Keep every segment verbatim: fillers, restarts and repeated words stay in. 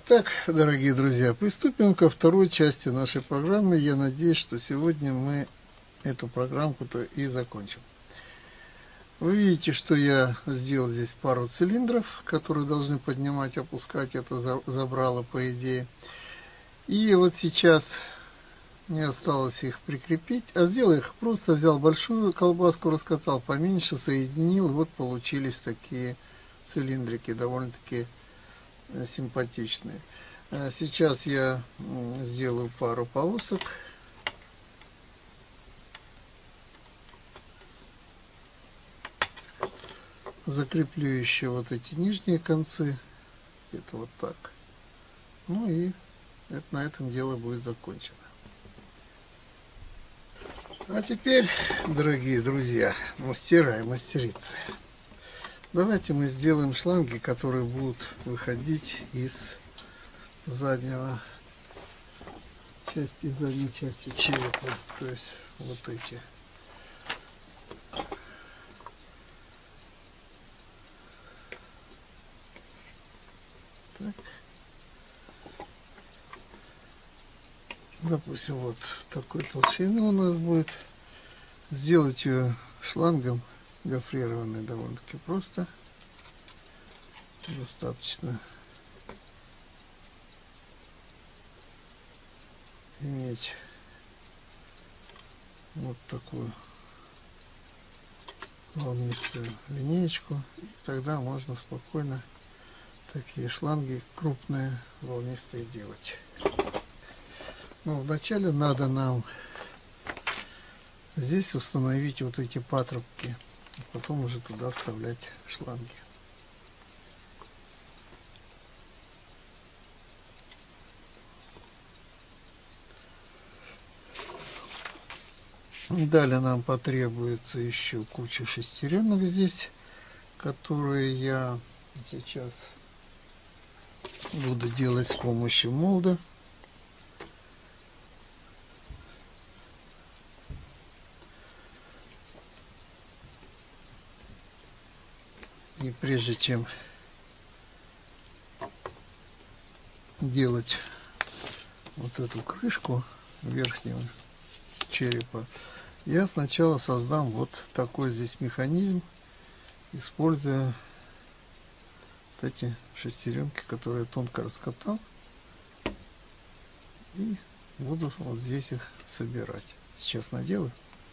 Так, дорогие друзья, приступим ко второй части нашей программы. Я надеюсь, что сегодня мы эту программку-то и закончим. Вы видите, что я сделал здесь пару цилиндров, которые должны поднимать, опускать это забрало, по идее. И вот сейчас мне осталось их прикрепить, а сделал их просто, взял большую колбаску, раскатал поменьше, соединил, и вот получились такие цилиндрики, довольно-таки симпатичные. Сейчас я сделаю пару полосок. Закреплю еще вот эти нижние концы. Это вот так. Ну и это, на этом дело будет закончено. А теперь, дорогие друзья, мастера и мастерицы, давайте мы сделаем шланги, которые будут выходить из заднего части, из задней части черепа, то есть вот эти. Так. Допустим, вот такой толщины у нас будет. Сделать ее шлангом гофрированной довольно-таки просто. Достаточно иметь вот такую волнистую линеечку, и тогда можно спокойно такие шланги крупные волнистые делать. Но вначале надо нам здесь установить вот эти патрубки, а потом уже туда вставлять шланги. Далее нам потребуется еще куча шестеренок здесь, которые я сейчас буду делать с помощью молда. И прежде чем делать вот эту крышку верхнего черепа, я сначала создам вот такой здесь механизм, используя вот эти шестеренки, которые я тонко раскатал, и буду вот здесь их собирать. Сейчас наделаю.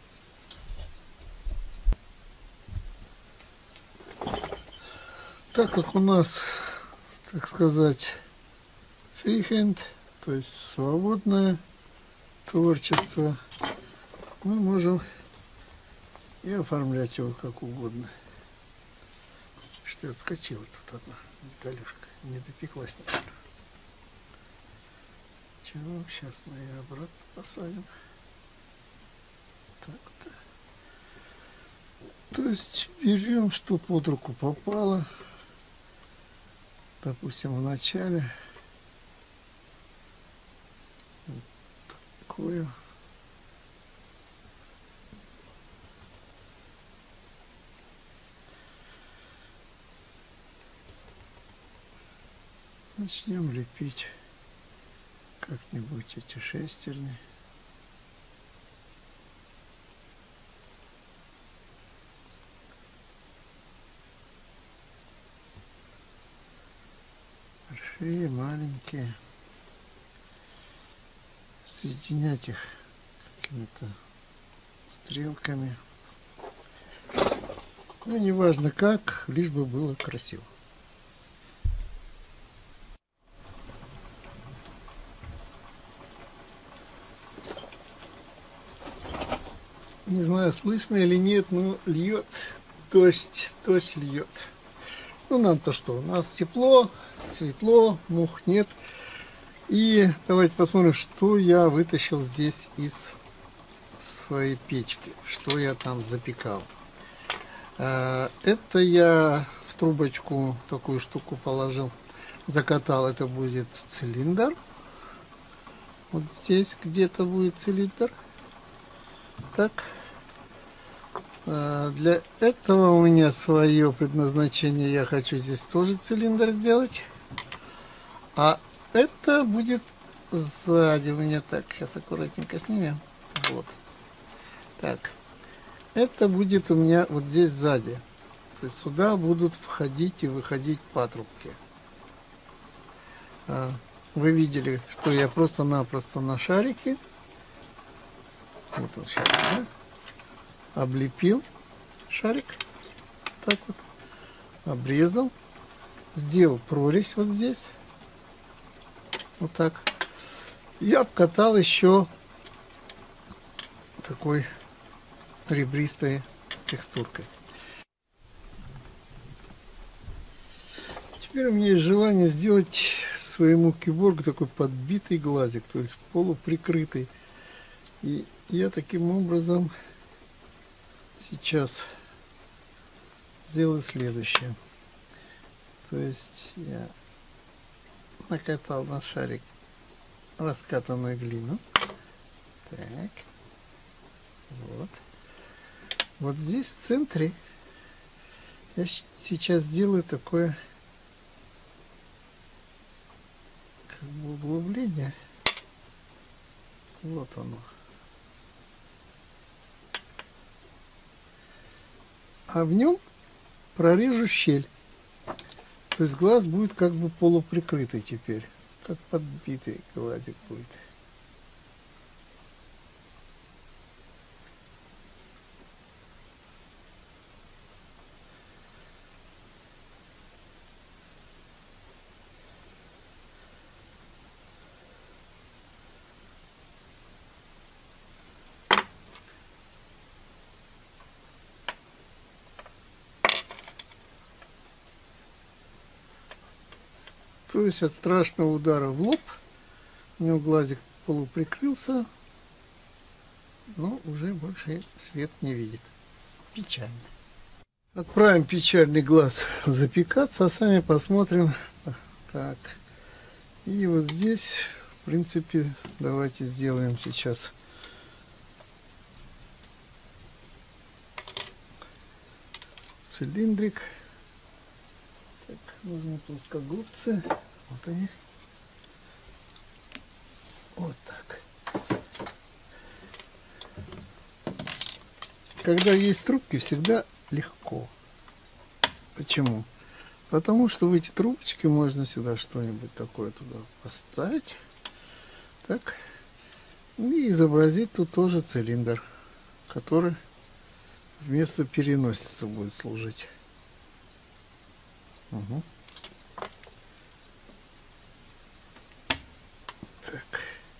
Так как у нас, так сказать, фрихенд, то есть свободное творчество, мы можем и оформлять его как угодно. Что отскочила тут одна деталюшка, не допеклась, наверное. Чего, сейчас мы ее обратно посадим. Так вот. То есть берем, что под руку попало. Допустим, в начале вот такое. Начнем лепить как-нибудь эти шестерни. Большие, маленькие. Соединять их какими-то стрелками. Ну, неважно как, лишь бы было красиво. Не знаю, слышно или нет, но льет дождь, дождь льет. Ну, нам-то что, у нас тепло, светло, мух нет. И давайте посмотрим, что я вытащил здесь из своей печки, что я там запекал. Это я в трубочку такую штуку положил, закатал. Это будет цилиндр. Вот здесь где-то будет цилиндр. Так. Для этого у меня свое предназначение. Я хочу здесь тоже цилиндр сделать. А это будет сзади у меня. Так, сейчас аккуратненько снимем. Вот. Так. Это будет у меня вот здесь сзади. То есть сюда будут входить и выходить патрубки. Вы видели, что я просто-напросто на шарике, вот он шарик, да? Облепил шарик, так вот, обрезал, сделал прорезь вот здесь, вот так, и обкатал еще такой ребристой текстуркой. Теперь у меня есть желание сделать своему киборгу такой подбитый глазик, то есть полуприкрытый. И я таким образом сейчас сделаю следующее. То есть я накатал на шарик раскатанную глину. Так. Вот. Вот здесь в центре я сейчас сделаю такое как бы углубление. Вот оно. А в нем прорежу щель. То есть глаз будет как бы полуприкрытый теперь. Как подбитый глазик будет. То есть от страшного удара в лоб у него глазик полуприкрылся, но уже больше свет не видит. Печально. Отправим печальный глаз запекаться, а сами посмотрим. Так. И вот здесь, в принципе, давайте сделаем сейчас цилиндрик. Так, нужны плоскогубцы. Вот они. Вот так. Когда есть трубки, всегда легко. Почему? Потому что в эти трубочки можно всегда что-нибудь такое туда поставить. Так. И изобразить тут тоже цилиндр, который вместо переносицы будет служить. Угу. Так.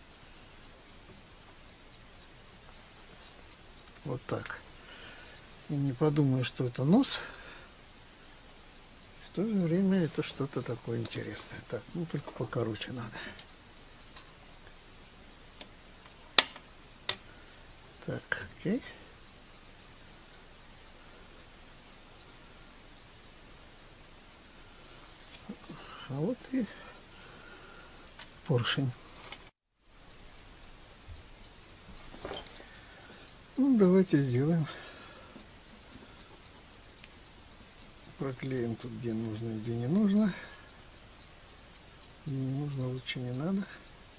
Вот так. И не подумаю, что это нос. В то же время это что-то такое интересное. Так, ну только покороче надо. Так, окей. А вот и поршень. Ну, давайте сделаем. Проклеим тут, где нужно и где не нужно. Где не нужно, лучше не надо.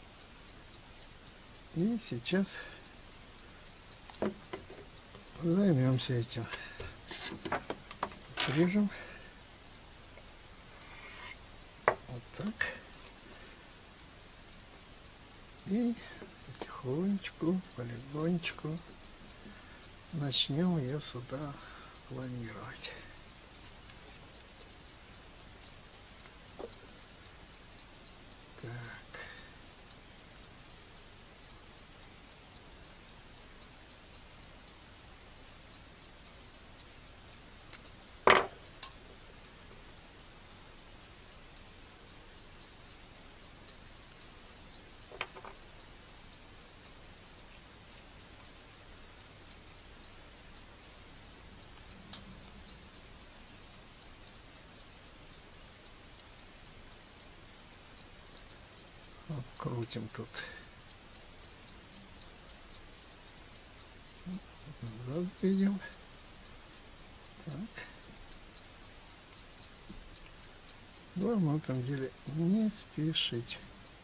И сейчас займемся этим. Режем. Вот так. И потихонечку, полигонечку начнем ее сюда планировать. Так. Крутим тут. Назад заведем. Так. Главное на этом деле не спешить.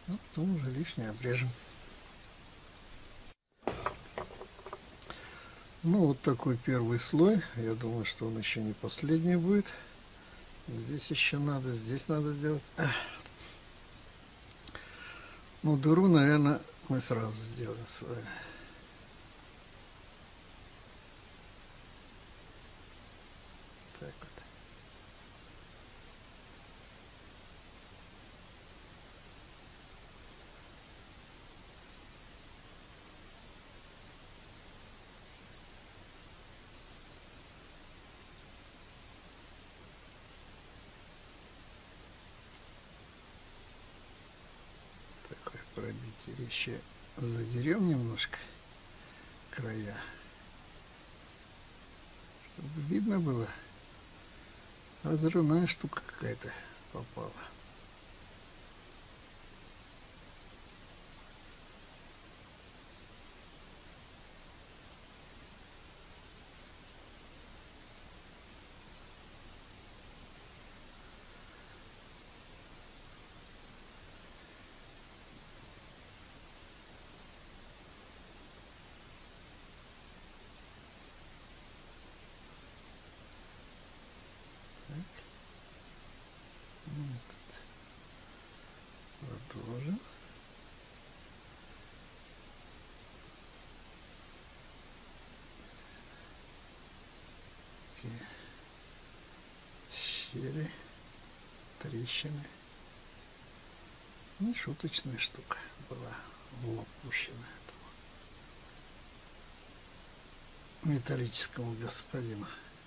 А потом уже лишнее обрежем. Ну, вот такой первый слой. Я думаю, что он еще не последний будет. Здесь еще надо, здесь надо сделать. Ну, дыру, наверное, мы сразу сделаем с вами. Так вот. Такое пробитие еще задерем немножко края, чтобы видно было. Разрывная штука какая-то попала. Продолжим. Такие щели, трещины. Нешуточная штука была упущена этому металлическому господину.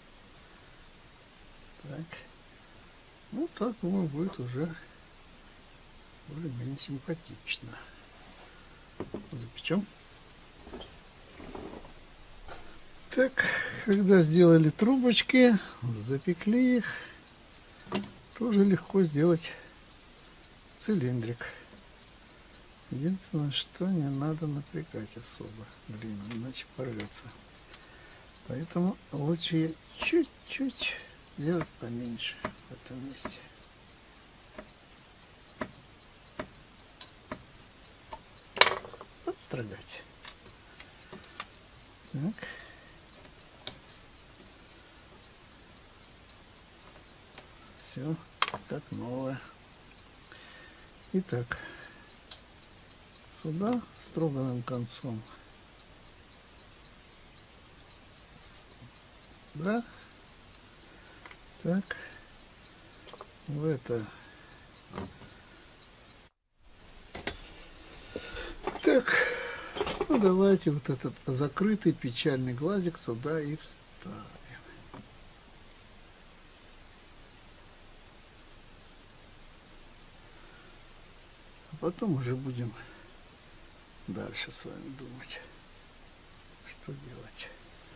Так. Ну, так, думаю, будет уже более-менее симпатично. Запечем. Так, когда сделали трубочки, запекли их, тоже легко сделать цилиндрик. Единственное, что не надо напрягать особо глину, иначе порвется. Поэтому лучше чуть-чуть сделать поменьше в этом месте. Подстрогать. Так. Все как новое. Итак, сюда строганным концом. Да. Так. В это. Так. Ну давайте вот этот закрытый печальный глазик сюда и вставим. А потом уже будем дальше с вами думать, что делать.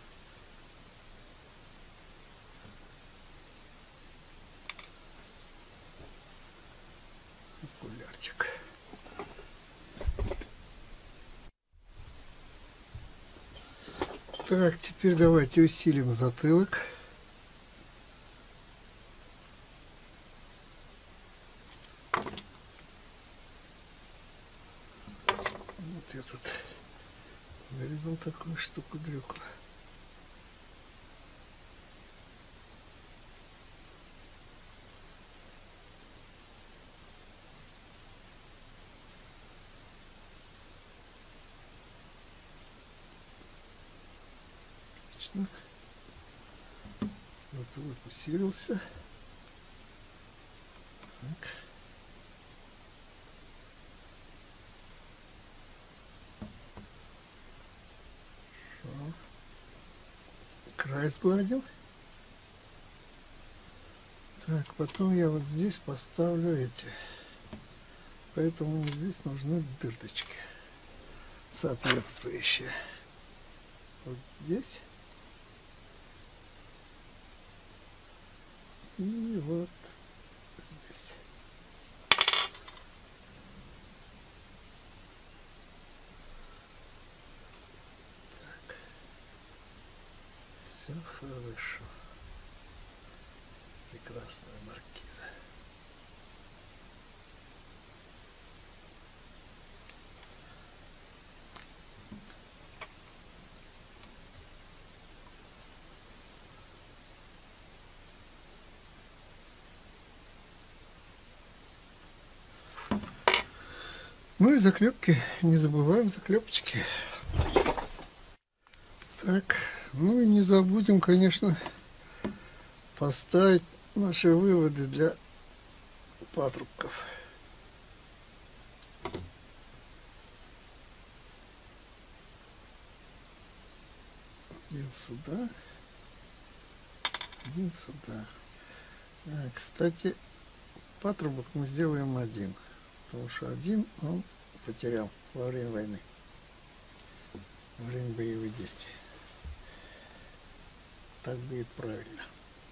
Окулярчик. Так, теперь давайте усилим затылок. Вот я тут вырезал такую штуку-дрюку. Отлично. Затылок усилился. Так. Хорошо. Край сгладил. Так, потом я вот здесь поставлю эти. Поэтому мне здесь нужны дырочки соответствующие. Вот здесь. И вот здесь. Так. Все хорошо. Прекрасная маркиза. Ну и заклепки, не забываем заклепочки. Так, ну и не забудем, конечно, поставить наши выводы для патрубков. Один сюда, один сюда. А, кстати, патрубок мы сделаем один, потому что один он потерял во время войны, во время боевых действий. Так будет правильно.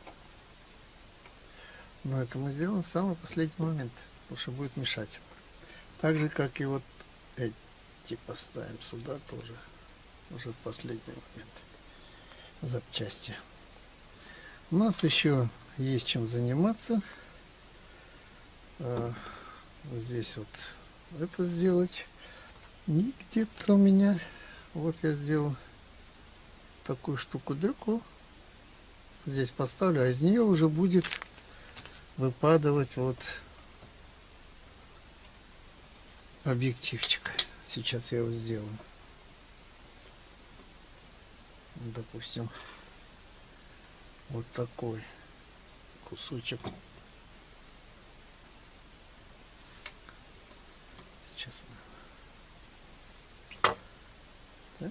Но это мы сделаем в самый последний момент, потому что будет мешать. Так же, как и вот эти поставим сюда тоже, уже в последний момент. Запчасти. У нас еще есть чем заниматься. А, здесь вот это сделать. И где-то у меня, вот я сделал такую штуку-дрюку. Здесь поставлю, а из нее уже будет выпадывать вот объективчик. Сейчас я его сделаю. Допустим, вот такой кусочек. Сейчас мы... Так.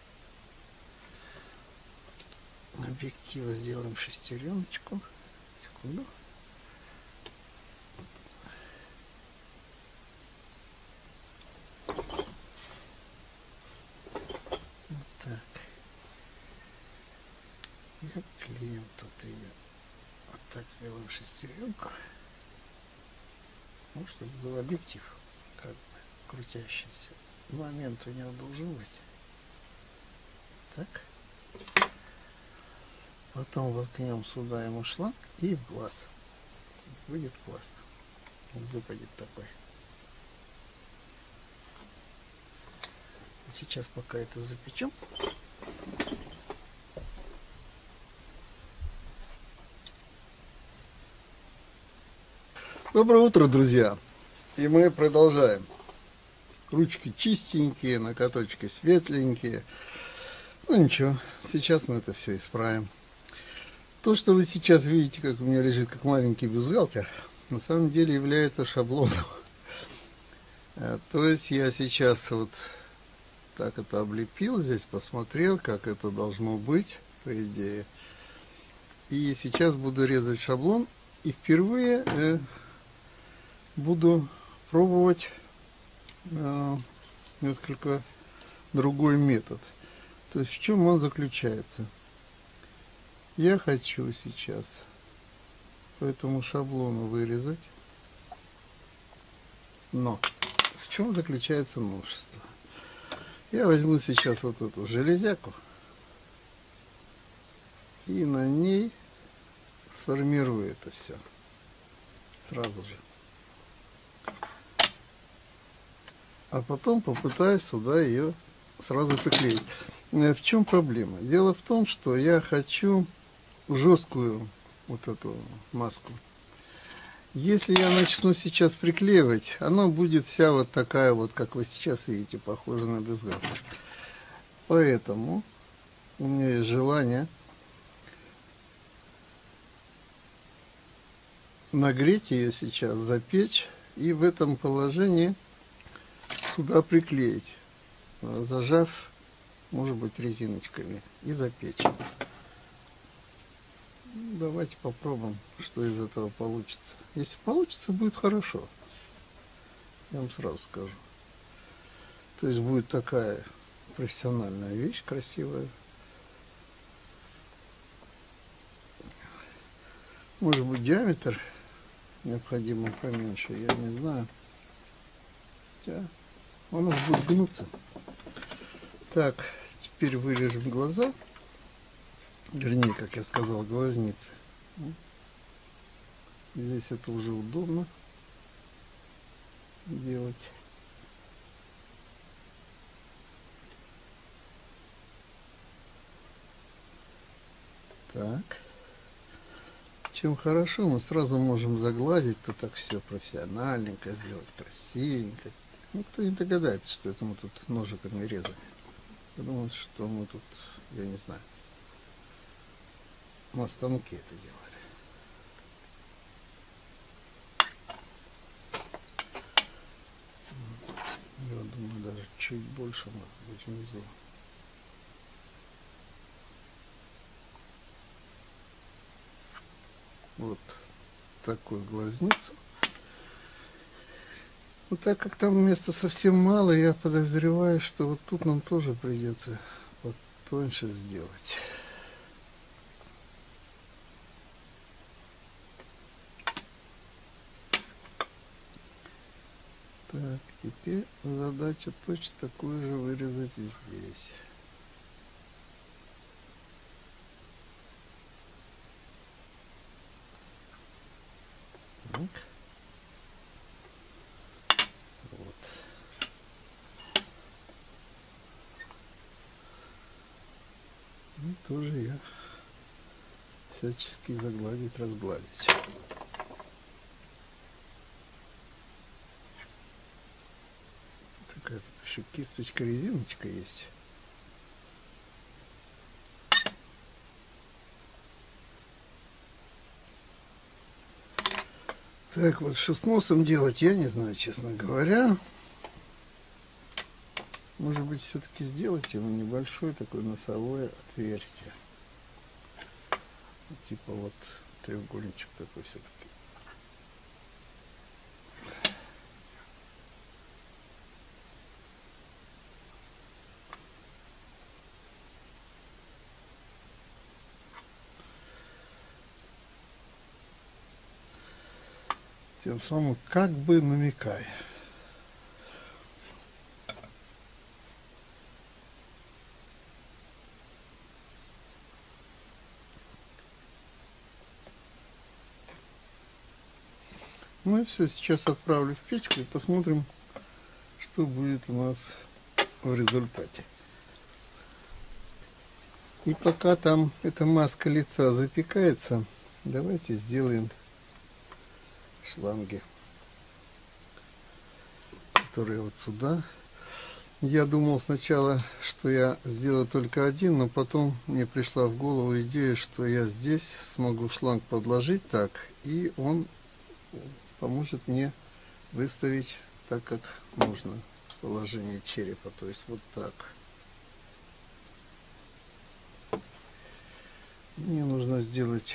Объектива сделаем шестереночку. Секунду. Так. И обклеим тут ее. Вот так сделаем шестеренку. Ну, чтобы был объектив, как бы крутящийся. Момент у него должен быть. Так. Потом воткнем сюда ему шланг и в глаз. Будет классно. Он выпадет такой. Сейчас пока это запечем. Доброе утро, друзья! И мы продолжаем. Ручки чистенькие, накаточки светленькие. Ну ничего, сейчас мы это все исправим. То, что вы сейчас видите, как у меня лежит, как маленький бюстгальтер, на самом деле является шаблоном. То есть я сейчас вот так это облепил, здесь посмотрел, как это должно быть, по идее. И сейчас буду резать шаблон. И впервые э, буду пробовать э, несколько другой метод. То есть в чем он заключается? Я хочу сейчас по этому шаблону вырезать. Но в чем заключается новшество? Я возьму сейчас вот эту железяку и на ней сформирую это все сразу же. А потом попытаюсь сюда ее сразу приклеить. В чем проблема? Дело в том, что я хочу жесткую вот эту маску. Если я начну сейчас приклеивать, она будет вся вот такая вот, как вы сейчас видите, похожа на бюстгальтер. Поэтому у меня есть желание нагреть ее сейчас, запечь и в этом положении сюда приклеить, зажав, может быть, резиночками, и запечь. Давайте попробуем, что из этого получится. Если получится, будет хорошо. Я вам сразу скажу. То есть будет такая профессиональная вещь, красивая. Может быть, диаметр необходимо поменьше, я не знаю. Хотя он уж будет гнуться. Так, теперь вырежем глаза. Вернее, как я сказал, глазницы. Здесь это уже удобно делать. Так. Чем хорошо, мы сразу можем загладить, то так все профессиональненько сделать, красивенько. Никто не догадается, что это мы тут ножиками резали. Подумают, что мы тут, я не знаю, на станке это делали. Я думаю, даже чуть больше может быть внизу. Вот такую глазницу. Но так как там места совсем мало, я подозреваю, что вот тут нам тоже придется потоньше сделать. Так, теперь задача точно такую же вырезать и здесь. Так. Вот. И тоже я всячески загладить, разгладить. Такая тут еще кисточка, резиночка есть. Так, вот что с носом делать, я не знаю, честно говоря. Может быть, все-таки сделать ему небольшое такое носовое отверстие. Типа вот треугольничек такой все-таки. Тем самым как бы намекая. Ну и все, сейчас отправлю в печку и посмотрим, что будет у нас в результате. И пока там эта маска лица запекается, давайте сделаем шланги, которые вот сюда. Я думал сначала, что я сделаю только один, но потом мне пришла в голову идея, что я здесь смогу шланг подложить так, и он поможет мне выставить так, как нужно, положение черепа, то есть вот так. Мне нужно сделать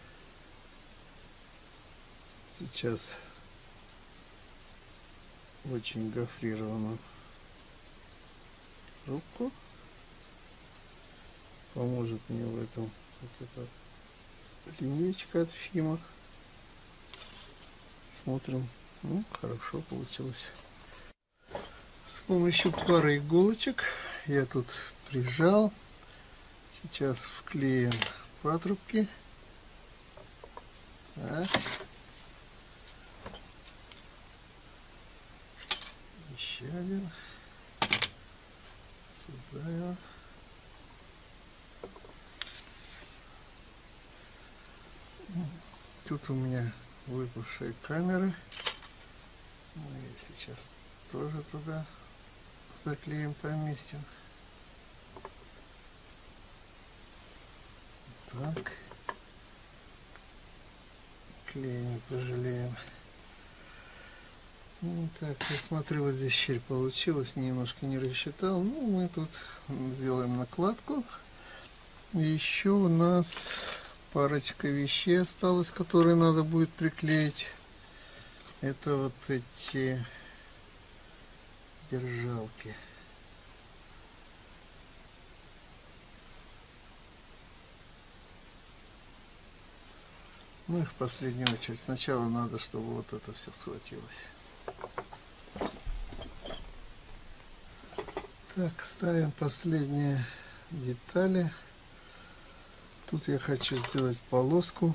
сейчас очень гофрированную руку. Поможет мне в этом вот эта линейка от Фима. Смотрим. Ну, хорошо получилось. С помощью пары иголочек я тут прижал. Сейчас вклеим патрубки. Так. Еще один. Сюда его. Тут у меня выпавшие камеры. Мы сейчас тоже туда заклеим, поместим. Так. Клей не пожалеем. Ну, так, я смотрю, вот здесь щель получилась, немножко не рассчитал. Ну, мы тут сделаем накладку. И еще у нас парочка вещей осталось, которые надо будет приклеить. Это вот эти держалки. Ну и в последнюю очередь сначала надо, чтобы вот это все схватилось. Так, ставим последние детали. Тут я хочу сделать полоску,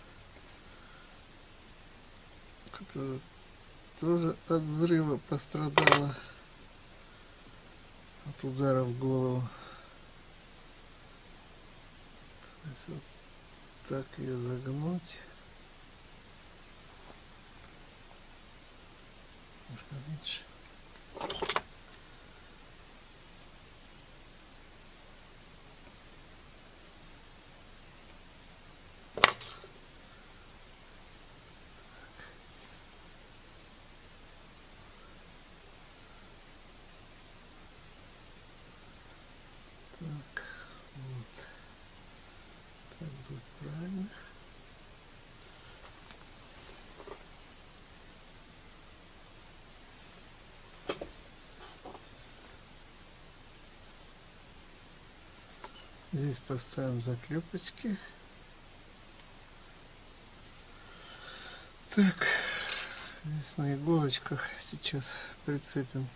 которая тоже от взрыва пострадала, от удара в голову. То есть вот так ее загнуть. Немножко меньше. Здесь поставим заклепочки. Так, здесь на иголочках сейчас прицепим.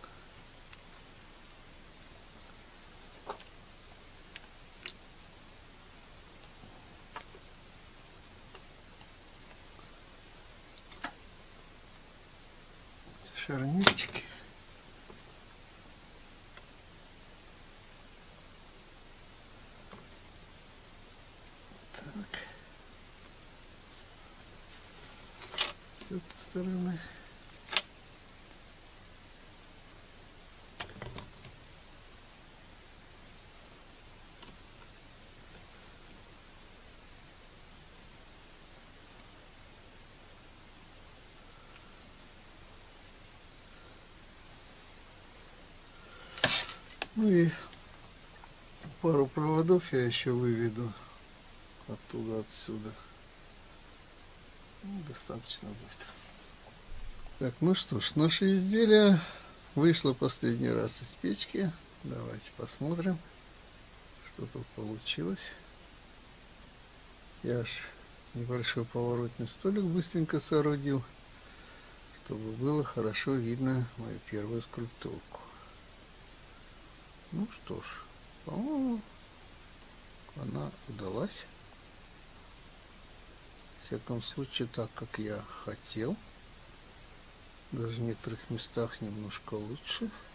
Шарнирчики. Так. С этой стороны. Ну и пару проводов я еще выведу оттуда, отсюда. Ну, достаточно будет. Так, ну что ж, наше изделие вышло последний раз из печки. Давайте посмотрим, что тут получилось. Я аж небольшой поворотный столик быстренько соорудил, чтобы было хорошо видно мою первую скульптурку. Ну что ж, по-моему, она удалась. В всяком случае, так, как я хотел. Даже в некоторых местах немножко лучше.